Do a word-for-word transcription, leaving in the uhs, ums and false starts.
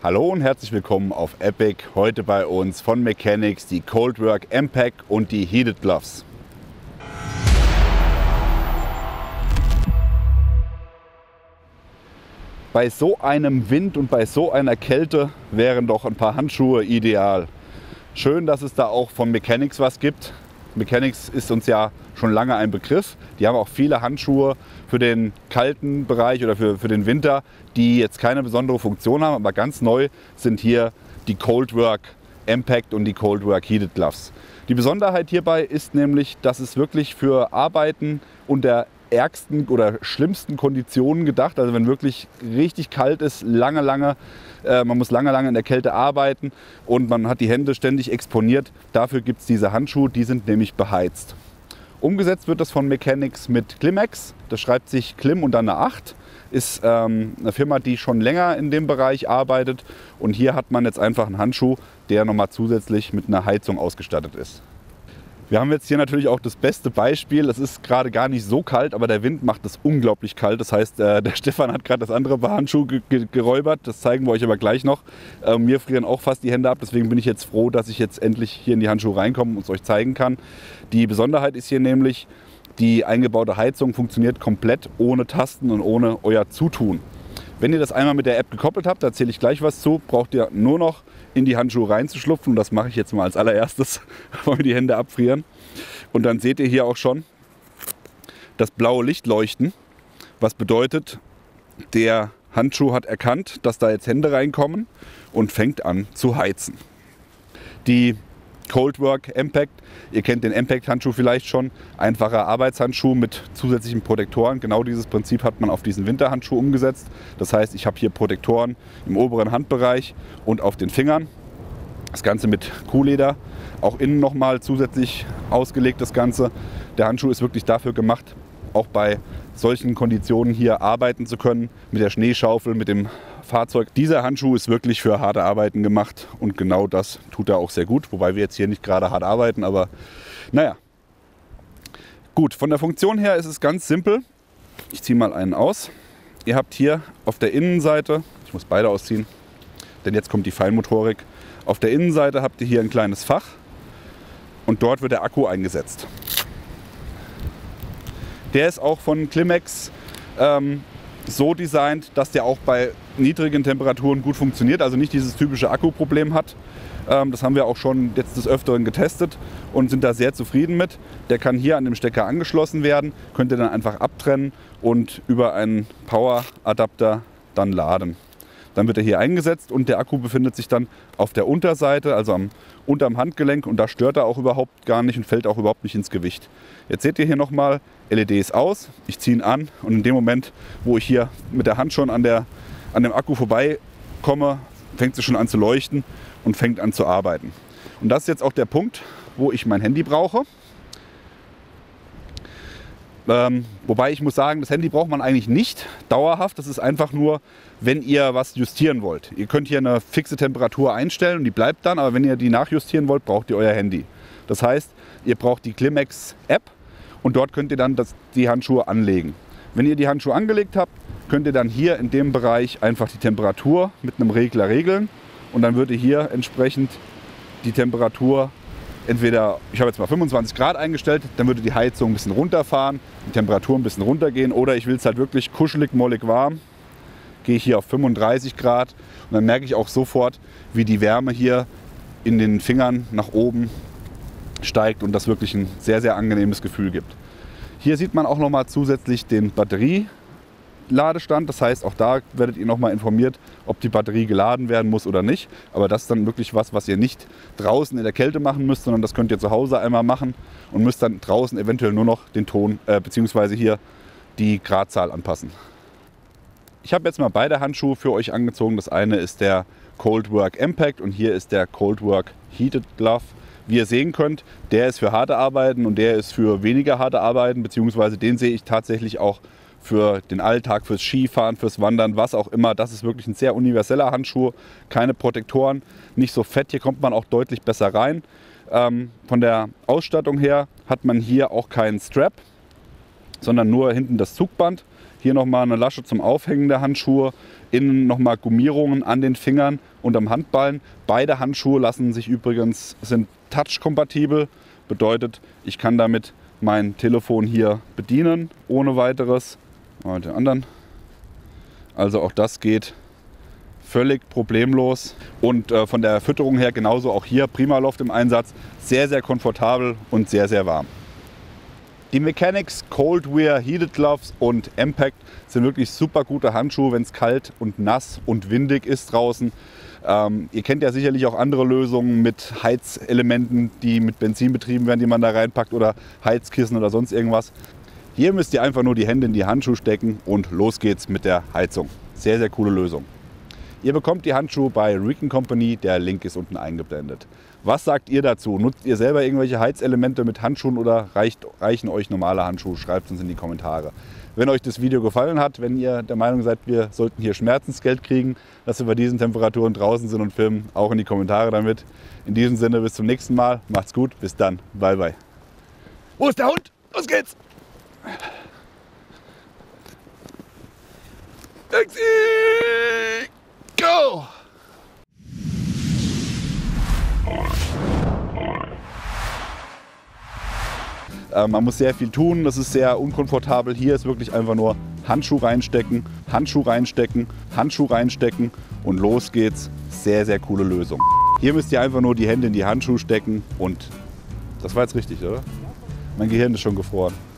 Hallo und herzlich willkommen auf Epic. Heute bei uns von Mechanics die Coldwork M-Pack und die Heated Gloves. Bei so einem Wind und bei so einer Kälte wären doch ein paar Handschuhe ideal. Schön, dass es da auch von Mechanics was gibt. Mechanics ist uns ja schon lange ein Begriff. Die haben auch viele Handschuhe für den kalten Bereich oder für, für den Winter, die jetzt keine besondere Funktion haben. Aber ganz neu sind hier die Coldwork M-Pack und die Coldwork Heated Gloves. Die Besonderheit hierbei ist nämlich, dass es wirklich für Arbeiten unter ärgsten oder schlimmsten Konditionen gedacht. Also wenn wirklich richtig kalt ist, lange, lange, äh, man muss lange, lange in der Kälte arbeiten und man hat die Hände ständig exponiert. Dafür gibt es diese Handschuhe, die sind nämlich beheizt. Umgesetzt wird das von Mechanics mit Klimex. Das schreibt sich Klim und dann eine acht. Ist ähm, eine Firma, die schon länger in dem Bereich arbeitet. Und hier hat man jetzt einfach einen Handschuh, der nochmal zusätzlich mit einer Heizung ausgestattet ist. Wir haben jetzt hier natürlich auch das beste Beispiel. Es ist gerade gar nicht so kalt, aber der Wind macht es unglaublich kalt. Das heißt, äh, der Stefan hat gerade das andere Paar Handschuhe ge ge geräubert. Das zeigen wir euch aber gleich noch. Äh, mir frieren auch fast die Hände ab. Deswegen bin ich jetzt froh, dass ich jetzt endlich hier in die Handschuhe reinkomme und es euch zeigen kann. Die Besonderheit ist hier nämlich, die eingebaute Heizung funktioniert komplett ohne Tasten und ohne euer Zutun. Wenn ihr das einmal mit der App gekoppelt habt, da erzähle ich gleich was zu, braucht ihr nur noch in die Handschuhe reinzuschlupfen. Und das mache ich jetzt mal als allererstes, bevor mir die Hände abfrieren. Und dann seht ihr hier auch schon das blaue Licht leuchten, was bedeutet, der Handschuh hat erkannt, dass da jetzt Hände reinkommen und fängt an zu heizen. Die Coldwork M-Pack, ihr kennt den M-Pack-Handschuh vielleicht schon, einfacher Arbeitshandschuh mit zusätzlichen Protektoren. Genau dieses Prinzip hat man auf diesen Winterhandschuh umgesetzt. Das heißt, ich habe hier Protektoren im oberen Handbereich und auf den Fingern. Das Ganze mit Kuhleder, auch innen nochmal zusätzlich ausgelegt das Ganze. Der Handschuh ist wirklich dafür gemacht, auch bei solchen Konditionen hier arbeiten zu können, mit der Schneeschaufel, mit dem Fahrzeug. Dieser Handschuh ist wirklich für harte Arbeiten gemacht und genau das tut er auch sehr gut, wobei wir jetzt hier nicht gerade hart arbeiten, aber naja. Gut, von der Funktion her ist es ganz simpel. Ich ziehe mal einen aus. Ihr habt hier auf der Innenseite, ich muss beide ausziehen, denn jetzt kommt die Feinmotorik. Auf der Innenseite habt ihr hier ein kleines Fach und dort wird der Akku eingesetzt. Der ist auch von Klimex ähm, so designt, dass der auch bei niedrigen Temperaturen gut funktioniert, also nicht dieses typische Akkuproblem hat. Ähm, das haben wir auch schon jetzt des Öfteren getestet und sind da sehr zufrieden mit. Der kann hier an dem Stecker angeschlossen werden, könnt ihr dann einfach abtrennen und über einen Power-Adapter dann laden. Dann wird er hier eingesetzt und der Akku befindet sich dann auf der Unterseite, also am, unterm Handgelenk, und da stört er auch überhaupt gar nicht und fällt auch überhaupt nicht ins Gewicht. Jetzt seht ihr hier nochmal, L E D ist aus, ich ziehe ihn an und in dem Moment, wo ich hier mit der Hand schon an, der, an dem Akku vorbeikomme, fängt es schon an zu leuchten und fängt an zu arbeiten. Und das ist jetzt auch der Punkt, wo ich mein Handy brauche. Ähm, wobei ich muss sagen, das Handy braucht man eigentlich nicht dauerhaft. Das ist einfach nur, wenn ihr was justieren wollt. Ihr könnt hier eine fixe Temperatur einstellen und die bleibt dann, aber wenn ihr die nachjustieren wollt, braucht ihr euer Handy. Das heißt, ihr braucht die Klimex App und dort könnt ihr dann das, die Handschuhe anlegen. Wenn ihr die Handschuhe angelegt habt, könnt ihr dann hier in dem Bereich einfach die Temperatur mit einem Regler regeln und dann würde hier entsprechend die Temperatur, entweder, ich habe jetzt mal fünfundzwanzig Grad eingestellt, dann würde die Heizung ein bisschen runterfahren, die Temperatur ein bisschen runtergehen, oder ich will es halt wirklich kuschelig, mollig warm, gehe ich hier auf fünfunddreißig Grad und dann merke ich auch sofort, wie die Wärme hier in den Fingern nach oben steigt und das wirklich ein sehr, sehr angenehmes Gefühl gibt. Hier sieht man auch noch mal zusätzlich den Batterieladestand, das heißt, auch da werdet ihr noch mal informiert, ob die Batterie geladen werden muss oder nicht. Aber das ist dann wirklich was, was ihr nicht draußen in der Kälte machen müsst, sondern das könnt ihr zu Hause einmal machen und müsst dann draußen eventuell nur noch den Ton äh, bzw. hier die Gradzahl anpassen. Ich habe jetzt mal beide Handschuhe für euch angezogen. Das eine ist der Coldwork M-Pack und hier ist der Coldwork Heated Glove. Wie ihr sehen könnt, der ist für harte Arbeiten und der ist für weniger harte Arbeiten, beziehungsweise den sehe ich tatsächlich auch für den Alltag, fürs Skifahren, fürs Wandern, was auch immer. Das ist wirklich ein sehr universeller Handschuh, keine Protektoren, nicht so fett, hier kommt man auch deutlich besser rein. Ähm, von der Ausstattung her hat man hier auch keinen Strap, sondern nur hinten das Zugband. Hier nochmal eine Lasche zum Aufhängen der Handschuhe. Innen nochmal Gummierungen an den Fingern und am Handballen. Beide Handschuhe lassen sich übrigens, sind touch-kompatibel. Bedeutet, ich kann damit mein Telefon hier bedienen, ohne weiteres. Und den anderen. Also auch das geht völlig problemlos. Und äh, von der Fütterung her genauso auch hier Primaloft im Einsatz. Sehr, sehr komfortabel und sehr, sehr warm. Die Mechanix Cold Wear Heated Gloves und Impact sind wirklich super gute Handschuhe, wenn es kalt und nass und windig ist draußen. Ähm, ihr kennt ja sicherlich auch andere Lösungen mit Heizelementen, die mit Benzin betrieben werden, die man da reinpackt, oder Heizkissen oder sonst irgendwas. Hier müsst ihr einfach nur die Hände in die Handschuhe stecken und los geht's mit der Heizung. Sehr, sehr coole Lösung. Ihr bekommt die Handschuhe bei Recon Company, der Link ist unten eingeblendet. Was sagt ihr dazu? Nutzt ihr selber irgendwelche Heizelemente mit Handschuhen oder reicht, reichen euch normale Handschuhe? Schreibt uns in die Kommentare. Wenn euch das Video gefallen hat, wenn ihr der Meinung seid, wir sollten hier Schmerzensgeld kriegen, dass wir bei diesen Temperaturen draußen sind und filmen, auch in die Kommentare damit. In diesem Sinne, bis zum nächsten Mal. Macht's gut, bis dann. Bye, bye. Wo ist der Hund? Los geht's! Taxi! Go! Äh, man muss sehr viel tun, das ist sehr unkomfortabel. Hier ist wirklich einfach nur Handschuh reinstecken, Handschuh reinstecken, Handschuh reinstecken und los geht's. Sehr, sehr coole Lösung. Hier müsst ihr einfach nur die Hände in die Handschuhe stecken und das war jetzt richtig, oder? Mein Gehirn ist schon gefroren.